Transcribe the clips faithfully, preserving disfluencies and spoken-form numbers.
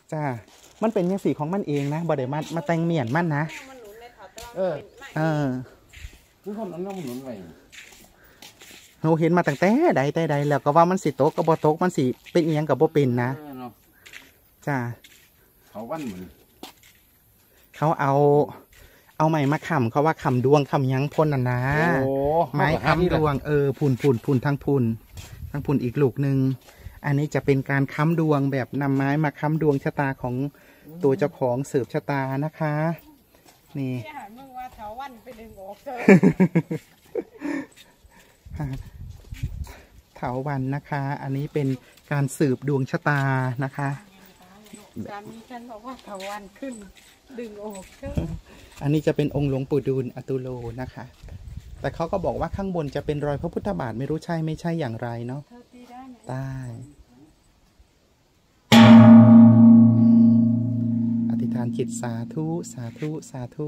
จ้ามันเป็นยังสีของมันเองนะบ่ได้มามาแต่งเมียนมันนะเออเออคือคนนั้นน้ำหนุนไว้เราเห็นมาตั้งแต่ใดแต่ใดแล้วก็ว่ามันสิโตกับบ่โตมันสิเป็นเอียงกับบ่เป็นนะจ้าเขาวันเหมือนเขาเอาเอาไม้มาค้ำเขาว่าค้ำดวงค้ำยังพ่นน่ะนะไม้ค้ำดวงเออพูนพูนพูนทั้งพูนทั้งพูนอีกลูกหนึ่งอันนี้จะเป็นการค้ำดวงแบบนำไม้มาค้ำดวงชะตาของตัวเจ้าของสืบชะตานะคะนี่มึงว่าเถาวันไปดึงออกเถอะเถาวันนะคะอันนี้เป็นการสืบดวงชะตานะคะสามีฉันบอกว่าเถาวันขึ้นดึงออกเถอะอันนี้จะเป็นองค์หลวงปู่ดูลอตุโลนะคะแต่เขาก็บอกว่าข้างบนจะเป็นรอยพระพุทธบาทไม่รู้ใช่ไม่ใช่อย่างไรเนาะได้อธิษฐานจิตสาธุสาธุสาธุ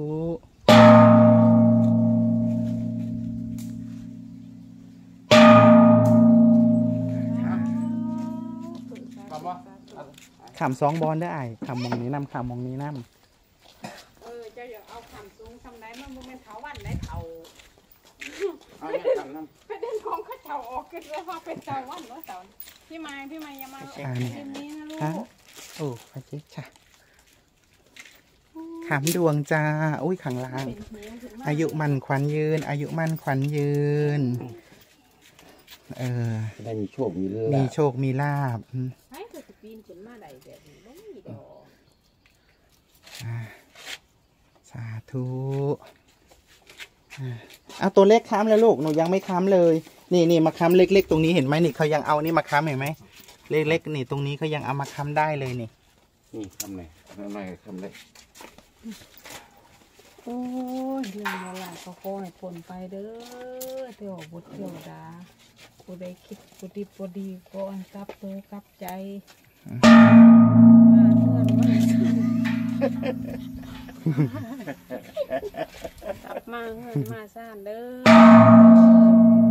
ขำสองบอลได้ไอ้ขำมองนี้น้ำขำมองนี้น้ำเออจะอยากเอาขำสูงทำได้มันเป็นเถาวันได้เถาเอาเนี่ยทำน้ำไปเด่นของเขาเถาออกขึ้นแล้วว่าเป็นเถาวันว่าเถาพี่ไม้พี่ไม้ยังมาทีมนี้นะลูกโอ้พระเจ้าจ้ะขำดวงจ้าอุ้ยขังล่างอายุมันขวัญยืนอายุมันขวัญยืนเออได้มีโชคมีลาภมีโชคมีลาภให้เธอจะปีนขึ้นมาได้แบบนี้ไม่มีดอกสาธุเอาตัวเล็กค้ำแล้วลูกหนูยังไม่ค้ำเลยนี่นี่มาค้ำเล็กๆตรงนี้เห็นไหมนี่เขายังเอานี่มาค้ำเห็นไหมเล็กๆนี่ตรงนี้เขายังเอามาค้ำได้เลยนี่นี่ทำไงทำไงทำได้โอ้ยเรื่องอะไรก็ขอให้ผลไปเด้อเที่ยวบุตรเที่ยวดาผู้ใดคิดผู้ดีผู้ดีก็อันกับตัวกับใจมาเพื่อนมากลับมาเพื่อนมาซ่านเด้อ